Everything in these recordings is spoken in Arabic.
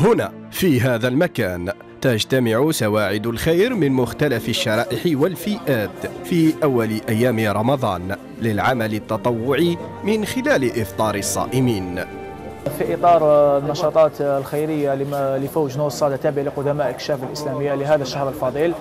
هنا في هذا المكان تجتمع سواعد الخير من مختلف الشرائح والفئات في أول أيام رمضان للعمل التطوعي من خلال إفطار الصائمين. في إطار النشاطات الخيرية لفوج نور الصادة تابع لقدماء الكشاف الإسلامية لهذا الشهر الفضيل،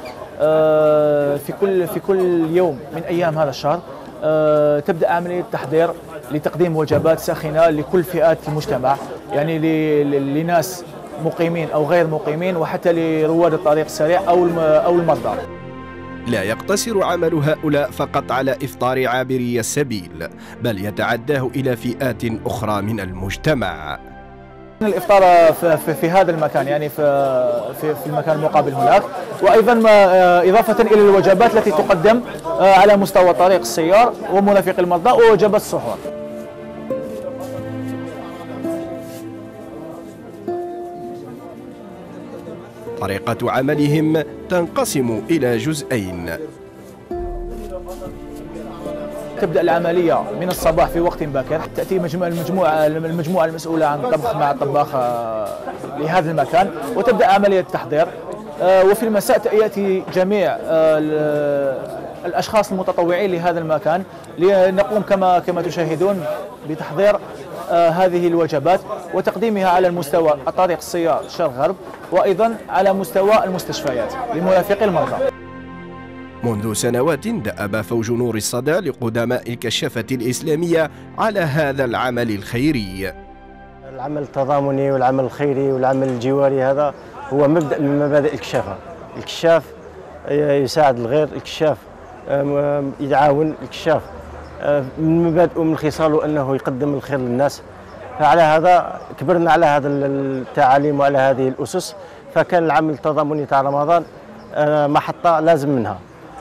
في كل يوم من أيام هذا الشهر تبدأ عملية تحضير لتقديم وجبات ساخنة لكل فئات المجتمع، يعني لناس مقيمين أو غير مقيمين، وحتى لرواد الطريق السريع أو المرضى. لا يقتصر عمل هؤلاء فقط على إفطار عابري السبيل، بل يتعداه إلى فئات أخرى من المجتمع. الإفطار في هذا المكان، يعني في المكان المقابل هناك، وأيضا إضافة إلى الوجبات التي تقدم على مستوى طريق السيار ومرافق المرضى ووجبات السحور. طريقة عملهم تنقسم إلى جزئين. تبدأ العملية من الصباح في وقت باكر، تأتي المجموعة المسؤولة عن الطبخ مع الطباخ لهذا المكان، وتبدأ عملية التحضير. وفي المساء يأتي جميع الأشخاص المتطوعين لهذا المكان لنقوم كما تشاهدون بتحضير هذه الوجبات وتقديمها على المستوى الطريق السيار شرق غرب، وأيضا على مستوى المستشفيات لمرافقي المرضى. منذ سنوات دأب فوج نور الصدى لقدماء الكشافة الإسلامية على هذا العمل الخيري. العمل التضامني والعمل الخيري والعمل الجواري هذا هو مبدأ من مبادئ الكشافة. الكشاف يساعد الغير، الكشاف يتعاون، الكشاف من مبادئه ومن خصاله أنه يقدم الخير للناس. فعلى هذا كبرنا على هذا التعاليم وعلى هذه الأسس، فكان العمل التضامني تاع رمضان محطة لازم منها.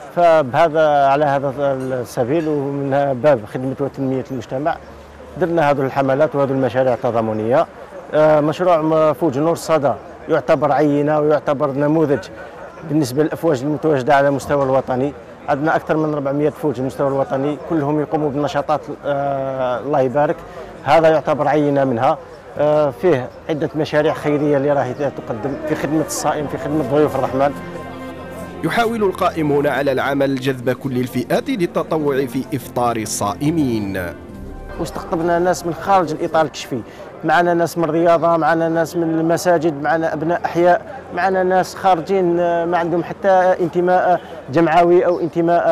على هذا السبيل ومن باب خدمة وتنمية المجتمع درنا هذه الحملات وهذه المشاريع التضامنية. مشروع فوج نور الصدى يعتبر عينة ويعتبر نموذج بالنسبة للأفواج المتواجدة على المستوى الوطني. عندنا أكثر من 400 فوج على المستوى الوطني، كلهم يقوموا بالنشاطات الله يبارك. هذا يعتبر عينة منها. فيه عدة مشاريع خيرية اللي راهي تقدم في خدمة الصائم، في خدمة ضيوف الرحمن. يحاول القائمون على العمل جذب كل الفئات للتطوع في إفطار الصائمين. واستقطبنا ناس من خارج الإطار الكشفي، معنا ناس من الرياضة، معنا ناس من المساجد، معنا أبناء أحياء، معنا ناس خارجين ما عندهم حتى انتماء جمعوي أو انتماء،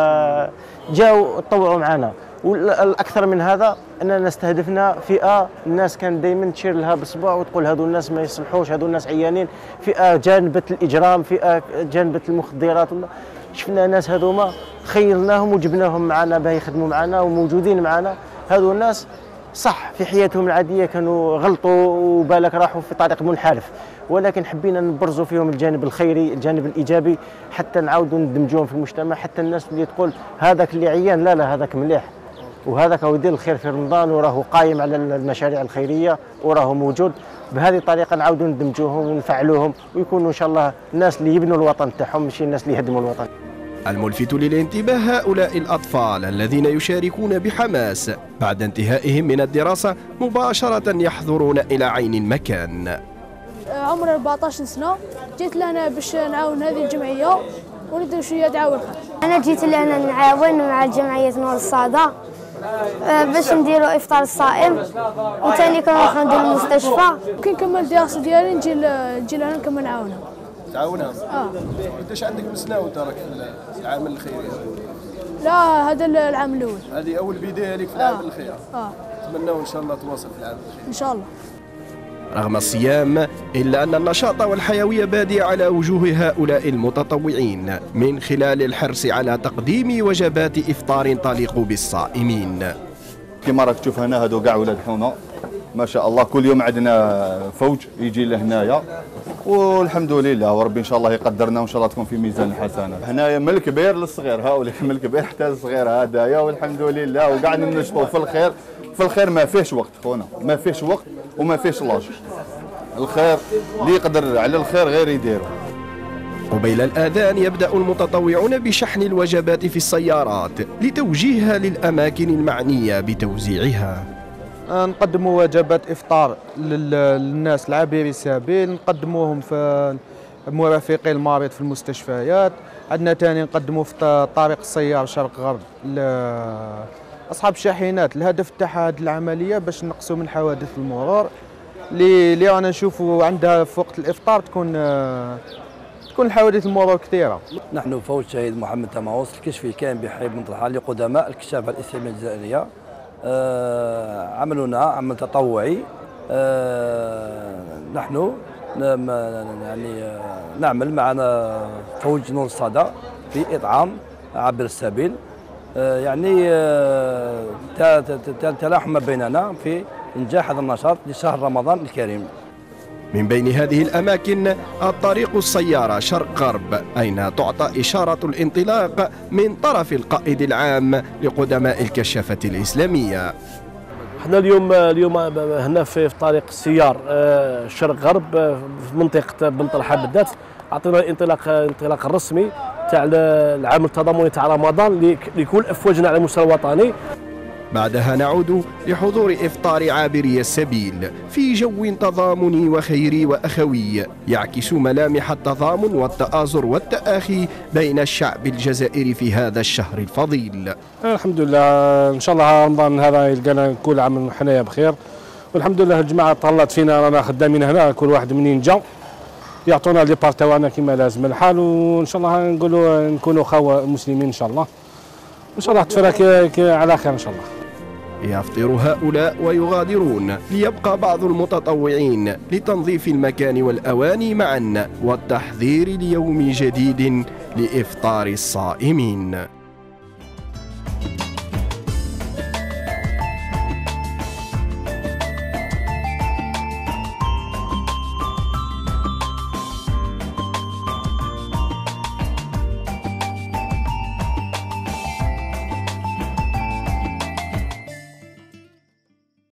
جاوا تطوعوا معنا. والأكثر من هذا أننا استهدفنا فئة الناس كان دائما تشير لها بالصباع وتقول هذو الناس ما يصلحوش، هذو الناس عيانين، فئة جانبت الإجرام، فئة جانبت المخدرات. شفنا ناس هذوما خيرناهم وجبناهم معنا باه يخدموا معنا وموجودين معنا. هذو الناس صح في حياتهم العادية كانوا غلطوا وبالك راحوا في طريق منحرف، ولكن حبينا نبرزوا فيهم الجانب الخيري، الجانب الإيجابي، حتى نعاودوا ندمجوهم في المجتمع. حتى الناس اللي تقول هذاك اللي عيان، لا هذاك مليح، وهذاك هو يدير الخير في رمضان وراهو قايم على المشاريع الخيرية وراهو موجود. بهذه الطريقة نعاودوا ندمجوهم ونفعلوهم ويكونوا إن شاء الله الناس اللي يبنوا الوطن تاعهم، ماشي الناس اللي يهدموا الوطن. الملفت للانتباه هؤلاء الأطفال الذين يشاركون بحماس بعد انتهائهم من الدراسة مباشرة يحضرون إلى عين المكان. عمري 14 سنة، جيت لهنا باش نعاون هذه الجمعية وندير شوية تعاون. أنا جيت لهنا نعاون مع جمعية نور الصادة باش نديروا إفطار الصائم، وثاني كنروحوا نديروا المستشفى. كي نكمل الدراسة ديالي نجي لهنا نكمل نعاونهم. تعاونها؟ قداش عندك من سنة وانت راك في العمل الخيري؟ لا، هذا العام الأول. هذه أول بداية لك في العمل الخيري. نتمنى إن شاء الله تواصل في العمل الخيري. إن شاء الله. رغم الصيام إلا أن النشاط والحيوية بادية على وجوه هؤلاء المتطوعين من خلال الحرص على تقديم وجبات إفطار تليق بالصائمين. كما راك تشوف هنا هذو كاع ولاد حومة ما شاء الله، كل يوم عندنا فوج يجي لهنايا، والحمد لله وربي ان شاء الله يقدرنا وان شاء الله تكون في ميزان الحسنات. هنايا من الكبير للصغير، هؤلاء من الكبير حتى للصغير هدايا، والحمد لله وقاعد ننشطوا في الخير. في الخير ما فيهش وقت خونا، ما فيهش وقت وما فيهش لاج. الخير اللي يقدر على الخير غير يديره. قبيل الآذان يبدأ المتطوعون بشحن الوجبات في السيارات لتوجيهها للأماكن المعنية بتوزيعها. نقدموا وجبات افطار للناس العابري السبيل، نقدموهم في مرافقي المريض في المستشفيات. عندنا ثاني نقدموا في طريق السيار شرق غرب لاصحاب الشاحنات. الهدف تاع هذه العمليه باش نقصوا من حوادث المرور اللي رانا نشوفوا عندها في وقت الافطار تكون الحوادث المرور كثيره. نحن فوج شهيد محمد تماوس الكشفي كان بحي بن طلحه لقدماء الكشافه الاسلاميه الجزائريه. عملنا عمل تطوعي. نحن يعني نعمل معنا فوج نور الصدى في اطعام عابر السبيل. يعني تلاحم بيننا في انجاح هذا النشاط لشهر رمضان الكريم. من بين هذه الأماكن الطريق السيارة شرق غرب، أين تعطى إشارة الانطلاق من طرف القائد العام لقدماء الكشافة الإسلامية. احنا اليوم هنا في طريق السيار شرق غرب في منطقة بن طلحة بالذات، أعطينا الانطلاق الرسمي تاع العام التضامني تاع رمضان لكل أفواجنا على المستوى الوطني. بعدها نعود لحضور إفطار عابري السبيل في جو تضامني وخيري وأخوي يعكس ملامح التضامن والتآزر والتآخي بين الشعب الجزائري في هذا الشهر الفضيل. الحمد لله، إن شاء الله رمضان هذا يلقانا كل عام حنايا بخير، والحمد لله الجماعة طلت فينا، رانا خدامين هنا كل واحد منين جا يعطونا لي بار تاعنا كما لازم الحال، وإن شاء الله نقولوا نكونوا خاوة مسلمين إن شاء الله، إن شاء الله تفرق على خير إن شاء الله. يفطر هؤلاء ويغادرون ليبقى بعض المتطوعين لتنظيف المكان والأواني معا والتحضير ليوم جديد لإفطار الصائمين.